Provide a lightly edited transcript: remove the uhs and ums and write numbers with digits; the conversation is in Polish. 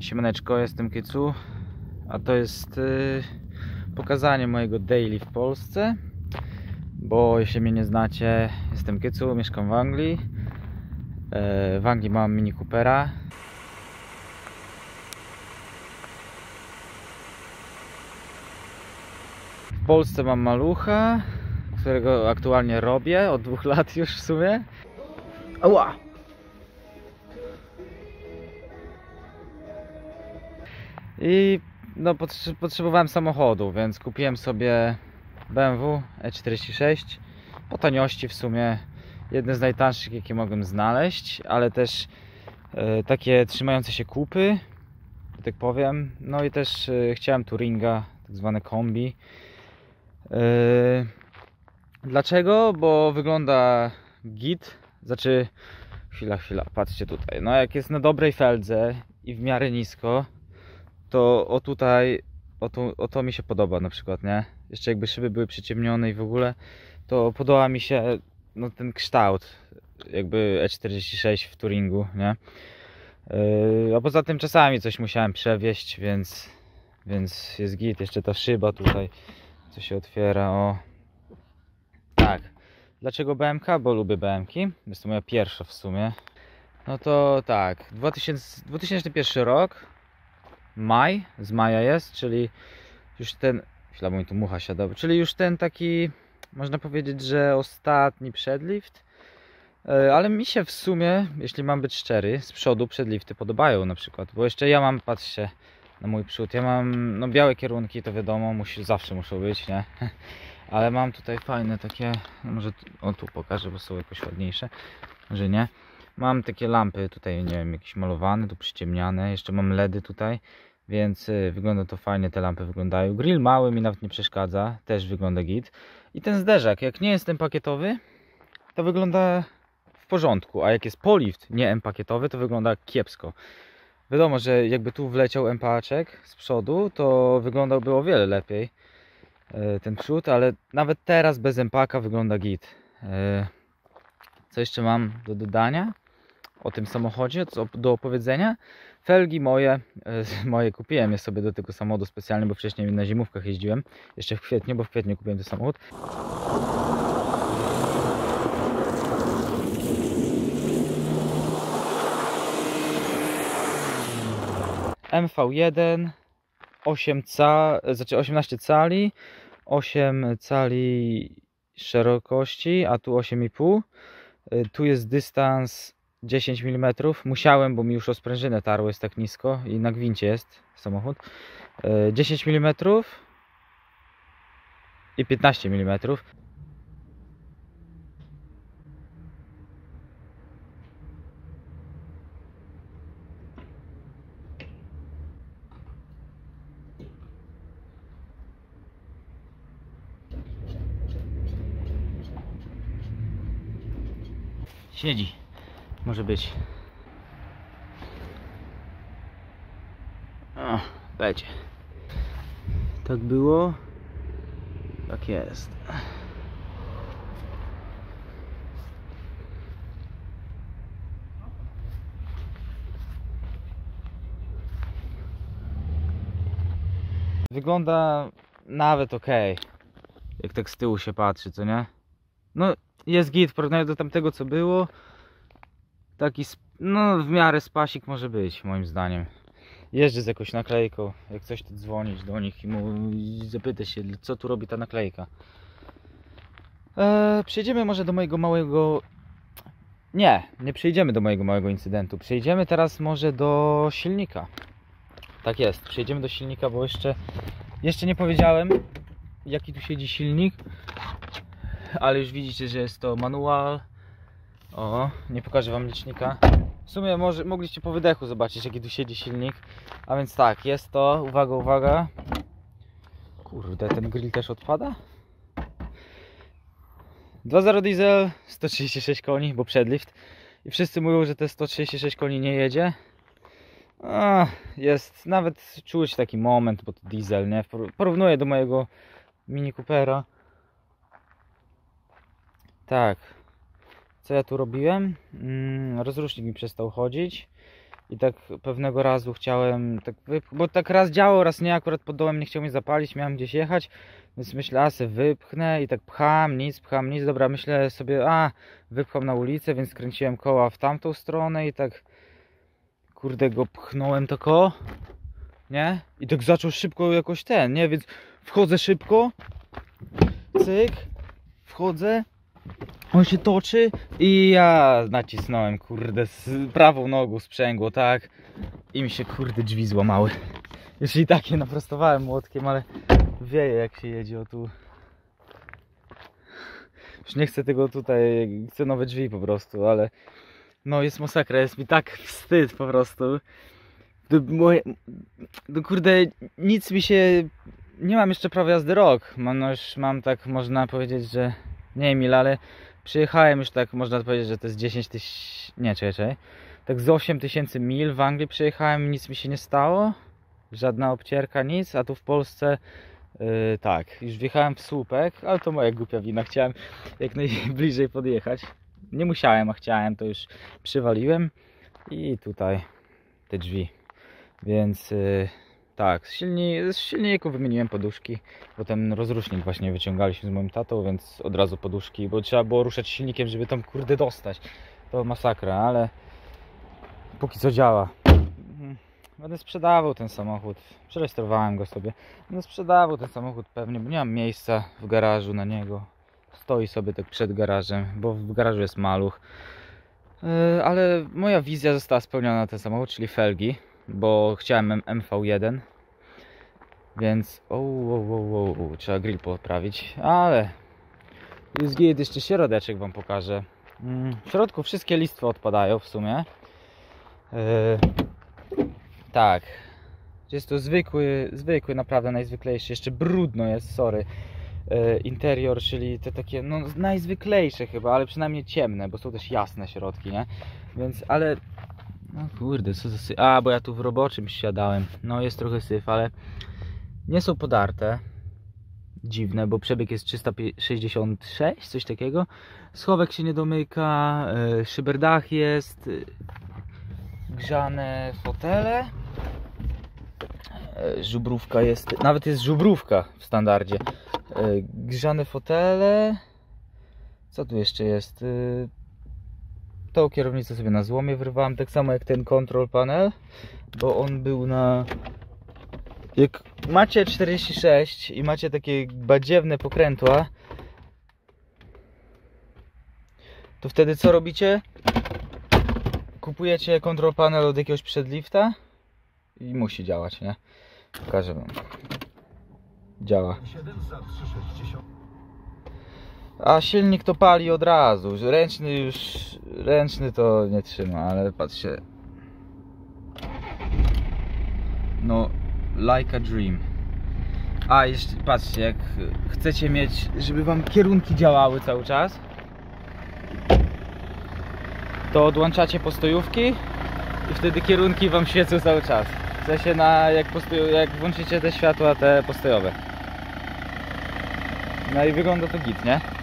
Siemaneczko, jestem Kycu, a to jest pokazanie mojego daily w Polsce, bo jeśli mnie nie znacie, jestem Kycu, mieszkam w Anglii. W Anglii mam Mini Coopera. W Polsce mam malucha, którego aktualnie robię od 2 lat już w sumie. Ała! I no, potrzebowałem samochodu, więc kupiłem sobie BMW E46 po taniości, w sumie jedne z najtańszych, jakie mogłem znaleźć, ale też takie trzymające się kupy, że tak powiem. No i też chciałem touringa, tak zwane kombi. Dlaczego? Bo wygląda git. Znaczy, chwila, patrzcie tutaj. No jak jest na dobrej feldze i w miarę nisko, to o tutaj, o to mi się podoba na przykład, nie? Jeszcze jakby szyby były przyciemnione i w ogóle, to podoba mi się no, ten kształt jakby E46 w touringu, nie? A poza tym czasami coś musiałem przewieźć, więc jest git. Jeszcze ta szyba tutaj, co się otwiera, o. Tak. Dlaczego BMK? Bo lubię BMki. Jest to moja pierwsza w sumie. No to tak, 2001 rok, maj, z maja jest, czyli już ten, chwila, bo mi tu mucha siada, czyli już ten taki, można powiedzieć, że ostatni przedlift, ale mi się w sumie, jeśli mam być szczery, z przodu przedlifty podobają na przykład, bo jeszcze ja mam, patrzcie na mój przód, ja mam, no białe kierunki, to wiadomo, zawsze muszą być, nie? Ale mam tutaj fajne takie, no może o tu pokażę, bo są jakoś ładniejsze, może nie. Mam takie lampy tutaj, nie wiem, jakieś malowane, tu przyciemniane, jeszcze mam LEDy tutaj, więc wygląda to fajnie, te lampy wyglądają. Grill mały mi nawet nie przeszkadza, też wygląda git. I ten zderzak, jak nie jest ten pakietowy, to wygląda w porządku, a jak jest polift, nie M-pakietowy, to wygląda kiepsko. Wiadomo, że jakby tu wleciał M-paczek z przodu, to wyglądałby o wiele lepiej ten przód, ale nawet teraz bez M-paka wygląda git. Co jeszcze mam do dodania o tym samochodzie, co do opowiedzenia? Felgi moje kupiłem je sobie do tego samochodu specjalnie, bo wcześniej na zimówkach jeździłem, jeszcze w kwietniu, bo w kwietniu kupiłem ten samochód. MV1 18 cali, 8 cali szerokości, a tu 8,5. Tu jest dystans 10 mm. Musiałem, bo mi już o sprężynę tarło, jest tak nisko i na gwincie jest samochód. 10 mm i 15 mm. Siedzi. Może być. O, będzie. Tak było. Tak jest. Wygląda nawet ok, jak tak z tyłu się patrzy, co nie? No jest git w porównaniu do tamtego, co było. Taki, no w miarę spasik może być, moim zdaniem. Jeżdżę z jakąś naklejką, jak coś to dzwonić do nich i zapytać się, co tu robi ta naklejka. Przejdziemy może do mojego małego... Nie przejdziemy do mojego małego incydentu. Przejdziemy teraz może do silnika. Tak jest, przejdziemy do silnika, bo jeszcze nie powiedziałem, jaki tu siedzi silnik. Ale już widzicie, że jest to manual. O, nie pokażę wam licznika. W sumie mogliście po wydechu zobaczyć, jaki tu siedzi silnik. A więc tak, jest to, uwaga. Kurde, ten grill też odpada? 2.0 diesel, 136 koni, bo przedlift. I wszyscy mówią, że te 136 koni nie jedzie. Jest, nawet czuć taki moment, bo to diesel, nie? Porównuję do mojego Mini Coopera. Tak. Co ja tu robiłem? Rozrusznik mi przestał chodzić. I tak pewnego razu chciałem, bo tak raz działo, raz nie, akurat pod dołem nie chciał mnie zapalić, miałem gdzieś jechać, więc myślę, a se wypchnę i tak pcham nic, dobra, myślę sobie, wypcham na ulicę, więc skręciłem koła w tamtą stronę i tak, kurde, go pchnąłem to koło, nie? I tak zaczął szybko jakoś nie? Więc wchodzę szybko, cyk, wchodzę, on się toczy i ja nacisnąłem, kurde, z prawą nogą sprzęgło, tak? I mi się, kurde, drzwi złamały. Już i tak je naprostowałem młotkiem, ale wieje jak się jedzie o tu. Już nie chcę tego tutaj, chcę nowe drzwi po prostu, ale no jest masakra, jest mi tak wstyd po prostu. Kurde, nic mi się... Nie mam jeszcze prawa jazdy rok. Już mam tak, można powiedzieć, że nie wiem ile, ale przyjechałem już tak, można powiedzieć, że to jest 10 tysięcy... Nie, czekaj. Tak z 8 tysięcy mil w Anglii przyjechałem, nic mi się nie stało. Żadna obcierka, nic, a tu w Polsce tak, już wjechałem w słupek, ale to moja głupia wina, chciałem jak najbliżej podjechać. Nie musiałem, a chciałem, to już przywaliłem i tutaj te drzwi. Więc tak, z silniku wymieniłem poduszki, bo ten rozrusznik właśnie wyciągaliśmy z moim tatą, więc od razu poduszki, bo trzeba było ruszać silnikiem, żeby tam, kurde, dostać. To masakra, ale póki co działa. Będę sprzedawał ten samochód, przerejestrowałem go sobie. Będę sprzedawał ten samochód pewnie, bo nie mam miejsca w garażu na niego. Stoi sobie tak przed garażem, bo w garażu jest maluch. Ale moja wizja została spełniona na ten samochód, czyli felgi, bo chciałem MV1. Więc trzeba grill poprawić, ale jest git, jeszcze środeczek wam pokażę. W środku wszystkie listwy odpadają w sumie. Tak, jest to zwykły, naprawdę najzwyklejszy, jeszcze brudno jest, sorry. Interior, czyli te takie, no najzwyklejsze chyba, ale przynajmniej ciemne, bo są też jasne środki, nie? Więc, ale, no kurde, co za syf, bo ja tu w roboczym siadałem, no jest trochę syf, ale nie są podarte. Dziwne, bo przebieg jest 366, coś takiego. Schowek się nie domyka, szyberdach jest, grzane fotele, żubrówka jest, nawet jest żubrówka w standardzie. Grzane fotele. Co tu jeszcze jest? Tą kierownicę sobie na złomie wyrwałem, tak samo jak ten control panel, bo on był na... Jak macie 46 i macie takie badziewne pokrętła, to wtedy co robicie? Kupujecie control panel od jakiegoś przedlifta i musi działać, nie? Pokażę wam. Działa. A silnik to pali od razu. Ręczny to nie trzyma, ale patrzcie. No, like a dream. A jeszcze patrzcie, jak chcecie mieć, żeby wam kierunki działały cały czas, to odłączacie postojówki i wtedy kierunki wam świecą cały czas. W sensie jak włączycie te światła te postojowe. No i wygląda to git, nie?